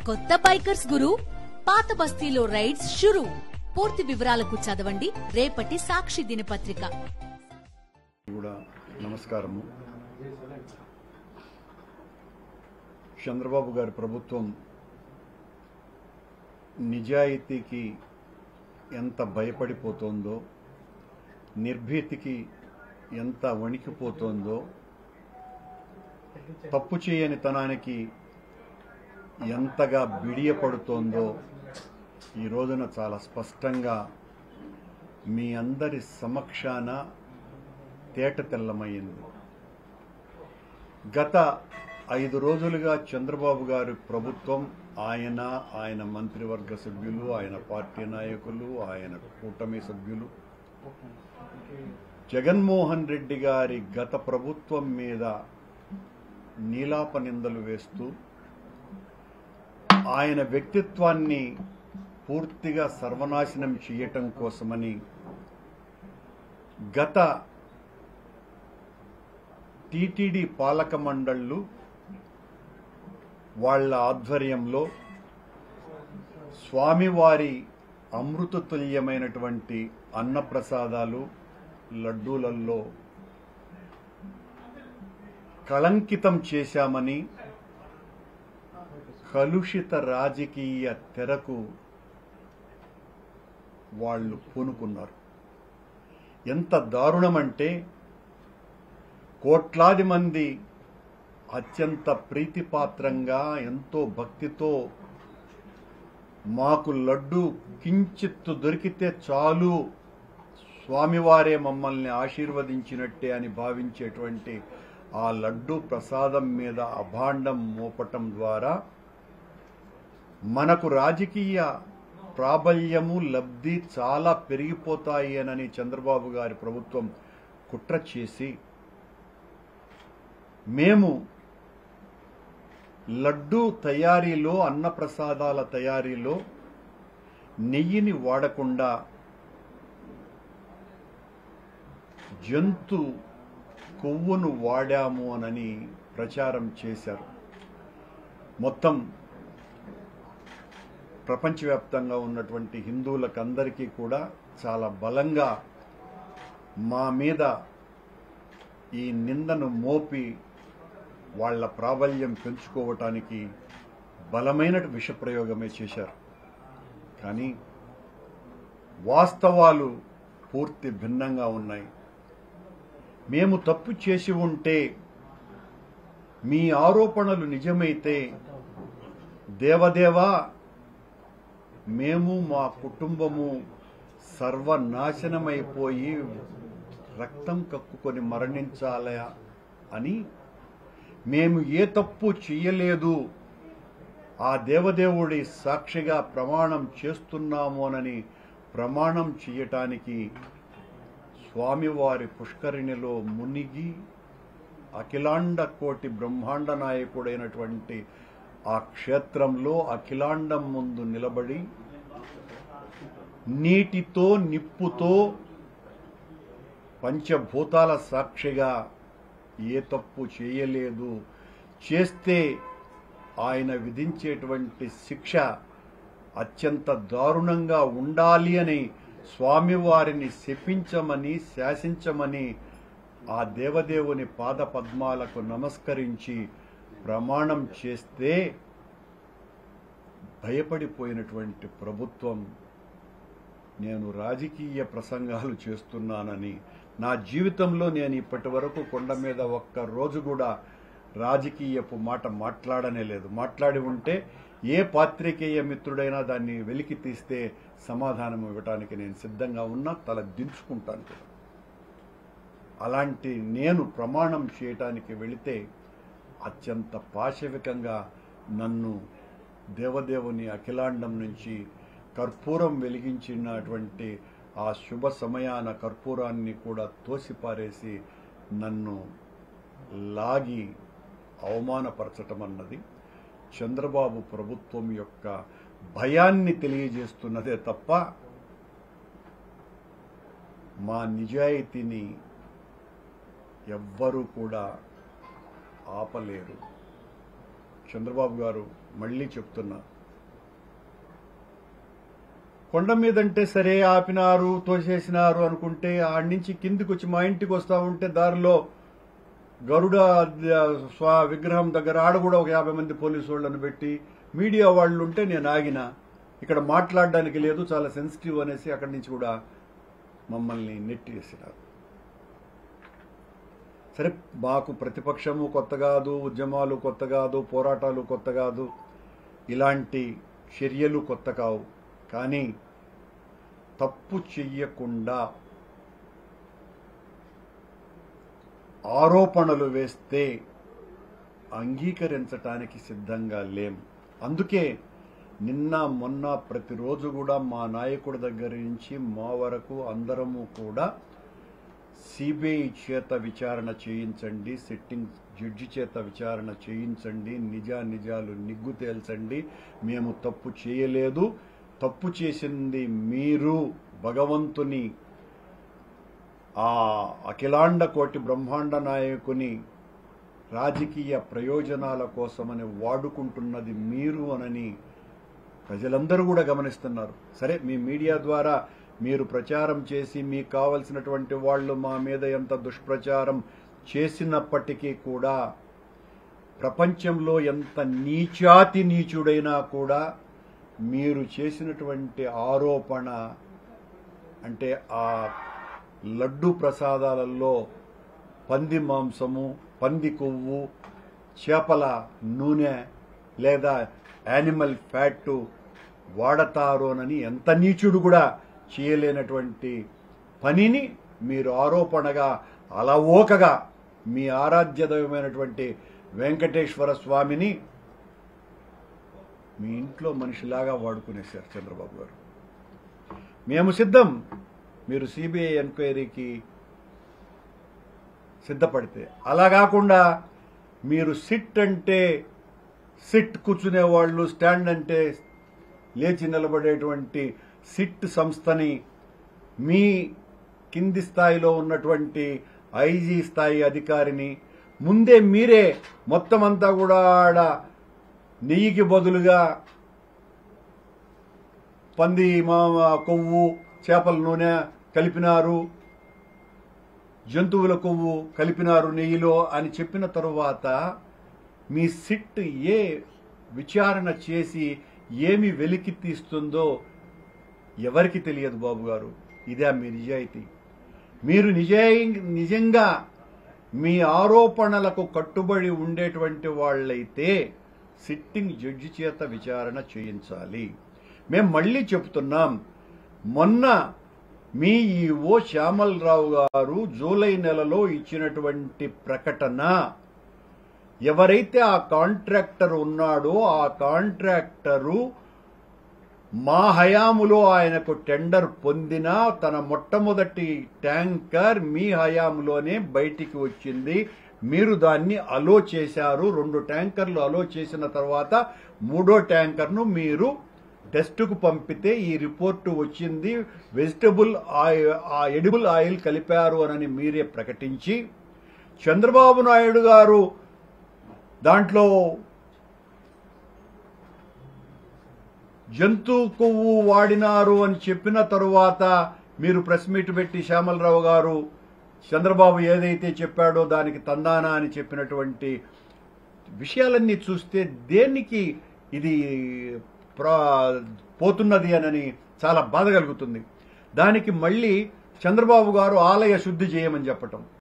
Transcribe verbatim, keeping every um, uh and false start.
కొత్త బైకర్స్ గురు, పాత బస్తీలో రైడ్స్ షురు. పూర్తి వివరాలకు చదవండి రేపటి సాక్షి దినపత్రిక. నమస్కారము. చంద్రబాబు గారి ప్రభుత్వం నిజాయితీకి ఎంత భయపడిపోతుందో, నిర్భీతికి ఎంత వణికిపోతుందో, తప్పు చేయని తనానికి ఎంతగా బిడియపడుతోందో ఈ రోజున చాలా స్పష్టంగా మీ అందరి సమక్షాన తేటతెల్లమైంది. గత ఐదు రోజులుగా చంద్రబాబు గారి ప్రభుత్వం, ఆయన ఆయన మంత్రివర్గ సభ్యులు, ఆయన పార్టీ నాయకులు, ఆయన కూటమి సభ్యులు జగన్మోహన్ రెడ్డి గారి గత ప్రభుత్వం మీద నీలాప నిందలు వేస్తూ ఆయన వ్యక్తిత్వాన్ని పూర్తిగా సర్వనాశనం చేయటం కోసమని గత టీటీడీ పాలక మండళ్లు వాళ్ల ఆధ్వర్యంలో స్వామివారి అమృతతుల్యమైనటువంటి అన్నప్రసాదాలు, లడ్డూలలో కళంకితం చేశామని కలుషిత రాజకీయ తెరకు వాళ్ళు పూనుకున్నారు. ఎంత దారుణమంటే, కోట్లాది మంది అత్యంత ప్రీతిపాత్రంగా ఎంతో భక్తితో మాకు లడ్డు కించిత్తు దొరికితే చాలు, స్వామివారే మమ్మల్ని ఆశీర్వదించినట్టే అని భావించేటువంటి ఆ లడ్డు ప్రసాదం మీద అభాండం మోపటం ద్వారా మనకు రాజకీయ ప్రాబల్యము, లబ్ధి చాలా పెరిగిపోతాయి అని చంద్రబాబు గారి ప్రభుత్వం కుట్ర చేసి, మేము లడ్డు తయారీలో, అన్నప్రసాదాల తయారీలో నెయ్యిని వాడకుండా జంతు కొవ్వును వాడాము అని ప్రచారం చేశారు. మొత్తం ప్రపంచవ్యాప్తంగా ఉన్నటువంటి హిందువులకందరికీ కూడా చాలా బలంగా మా మీద ఈ నిందను మోపి వాళ్ల ప్రాబల్యం పెంచుకోవటానికి బలమైన విషప్రయోగమే చేశారు. కానీ వాస్తవాలు పూర్తి భిన్నంగా ఉన్నాయి. మేము తప్పు చేసి ఉంటే, మీ ఆరోపణలు నిజమైతే, దేవదేవా మేము మా కుటుంబము సర్వనాశనమైపోయి రక్తం కక్కుకొని మరణించాల అని, మేము ఏ తప్పు చేయలేదు, ఆ దేవదేవుడి సాక్షిగా ప్రమాణం చేస్తున్నామోనని ప్రమాణం చేయటానికి స్వామివారి పుష్కరిణిలో మునిగి అఖిలాండ కోటి బ్రహ్మాండ నాయకుడైనటువంటి ఆ క్షేత్రంలో అఖిలాండం ముందు నిలబడి నీటితో, నిప్పుతో, పంచభూతాల సాక్షిగా ఏ తప్పు చేయలేదు, చేస్తే ఆయన విధించేటువంటి శిక్ష అత్యంత దారుణంగా ఉండాలి అని స్వామివారిని శపించమని, శాసించమని ఆ దేవదేవుని పాద పద్మాలకు నమస్కరించి ప్రమాణం చేస్తే భయపడిపోయినటువంటి ప్రభుత్వం, నేను రాజకీయ ప్రసంగాలు చేస్తున్నానని, నా జీవితంలో నేను ఇప్పటి వరకు కొండ మీద ఒక్క రోజు కూడా రాజకీయపు మాట మాట్లాడనే లేదు. మాట్లాడి ఉంటే ఏ పాత్రికేయ మిత్రుడైనా దాన్ని వెలికి తీస్తే సమాధానం ఇవ్వటానికి నేను సిద్ధంగా ఉన్నా, తల దించుకుంటాను కూడా. అలాంటి నేను ప్రమాణం చేయటానికి వెళితే అత్యంత పాశవికంగా నన్ను దేవదేవుని అఖిలాండం నుంచి కర్పూరం వెలిగించినటువంటి ఆ శుభ సమయాన కర్పూరాన్ని కూడా తోసిపారేసి నన్ను లాగి అవమానపరచటం అన్నది చంద్రబాబు ప్రభుత్వం యొక్క భయాన్ని తెలియజేస్తున్నదే తప్ప మా నిజాయితీని ఎవ్వరూ కూడా ఆపలేరు. చంద్రబాబు గారు మళ్ళీ చెప్తున్నా, కొండ మీదంటే సరే ఆపినారు, తోసేసినారు అనుకుంటే ఆడి నుంచి కిందికి వచ్చి మా ఇంటికి వస్తా ఉంటే దారిలో గరుడ స్వా విగ్రహం దగ్గర ఆడ కూడా ఒక యాభై మంది పోలీసు వాళ్ళని పెట్టి మీడియా వాళ్ళు ఉంటే నేను ఆగిన. ఇక్కడ మాట్లాడడానికి లేదు, చాలా సెన్సిటివ్ అనేసి అక్కడి నుంచి కూడా మమ్మల్ని నెట్టేసినారు. సరే, మాకు ప్రతిపక్షము కొత్త కాదు, ఉద్యమాలు కొత్త కాదు, పోరాటాలు కొత్త కాదు, ఇలాంటి చర్యలు కొత్త కావు. కానీ తప్పు చెయ్యకుండా ఆరోపణలు వేస్తే అంగీకరించటానికి సిద్ధంగా లేం. అందుకే నిన్న మొన్న ప్రతిరోజు కూడా మా నాయకుడి దగ్గర నుంచి మా వరకు అందరము కూడా సిబిఐ చేత విచారణ చేయించండి, సిట్టింగ్ జడ్జి చేత విచారణ చేయించండి, నిజా నిజాలు నిగ్గు తేల్చండి, మేము తప్పు చేయలేదు, తప్పు చేసింది మీరు భగవంతుని ఆ అఖిలాండ కోటి బ్రహ్మాండ నాయకుని రాజకీయ ప్రయోజనాల కోసమని వాడుకుంటున్నది మీరు అనని ప్రజలందరూ కూడా గమనిస్తున్నారు. సరే, మీ మీడియా ద్వారా మీరు ప్రచారం చేసి మీకు కావలసినటువంటి వాళ్ళు మా మీద ఎంత దుష్ప్రచారం చేసినప్పటికీ కూడా ప్రపంచంలో ఎంత నీచాతి నీచుడైనా కూడా మీరు చేసినటువంటి ఆరోపణ అంటే ఆ లడ్డు ప్రసాదాలలో పంది మాంసము, పంది కొవ్వు, చేపల నూనె లేదా యానిమల్ ఫ్యాట్ వాడతారోనని ఎంత నీచుడు కూడా చేయలేనటువంటి పనిని మీరు ఆరోపణగా అలవోకగా మీ ఆరాధ్యదైవమైనటువంటి వెంకటేశ్వర స్వామిని మీ ఇంట్లో మనిషిలాగా వాడుకునేశారు చంద్రబాబు గారు. మేము సిద్ధం, మీరు సిబిఐ ఎంక్వైరీకి సిద్ధపడితే. అలా కాకుండా మీరు సిట్ అంటే సిట్ కూర్చునే వాళ్ళు, స్టాండ్ అంటే లేచి నిలబడేటువంటి సిట్ సంస్థని మీ కింది స్థాయిలో ఉన్నటువంటి ఐజీ స్థాయి అధికారిని ముందే మీరే మొత్తం అంతా కూడా ఆడ నెయ్యికి బదులుగా పంది కొవ్వు, చేపల నూనె కలిపినారు, జంతువుల కొవ్వు కలిపినారు నెయ్యిలో అని చెప్పిన తరువాత మీ సిట్ ఏ విచారణ చేసి ఏమి వెలికి తీస్తుందో ఎవరికి తెలియదు బాబు గారు. ఇదే మీ నిజాయితీ. మీరు నిజాయి నిజంగా మీ ఆరోపణలకు కట్టుబడి ఉండేటువంటి వాళ్ళైతే సిట్టింగ్ జడ్జి చేత విచారణ చేయించాలి. మేము మళ్ళీ చెప్తున్నాం, మొన్న మీ ఈవో శ్యామలరావు గారు జూలై నెలలో ఇచ్చినటువంటి ప్రకటన, ఎవరైతే ఆ కాంట్రాక్టర్ ఉన్నాడో ఆ కాంట్రాక్టరు మా హయాములో ఆయనకు టెండర్ పొందిన తన మొట్టమొదటి ట్యాంకర్ మీ హయాములోనే బయటికి వచ్చింది. మీరు దాన్ని అలో చేశారు. రెండు ట్యాంకర్లు అలో చేసిన తర్వాత మూడో ట్యాంకర్ను మీరు టెస్టుకు పంపితే ఈ రిపోర్టు వచ్చింది, వెజిటబుల్ ఆయిల్ ఎడిబుల్ ఆయిల్ కలిపారు అని మీరే ప్రకటించి, చంద్రబాబు నాయుడు గారు దాంట్లో జంతు కొవ్వు వాడినారు అని చెప్పిన తరువాత మీరు ప్రెస్ మీట్ పెట్టి శ్యామలరావు గారు చంద్రబాబు ఏదైతే చెప్పాడో దానికి తందానా అని చెప్పినటువంటి విషయాలన్నీ చూస్తే దేనికి ఇది పోతున్నది అని చాలా బాధ కలుగుతుంది. దానికి మళ్ళీ చంద్రబాబు గారు ఆలయ శుద్ధి చేయమని చెప్పటం.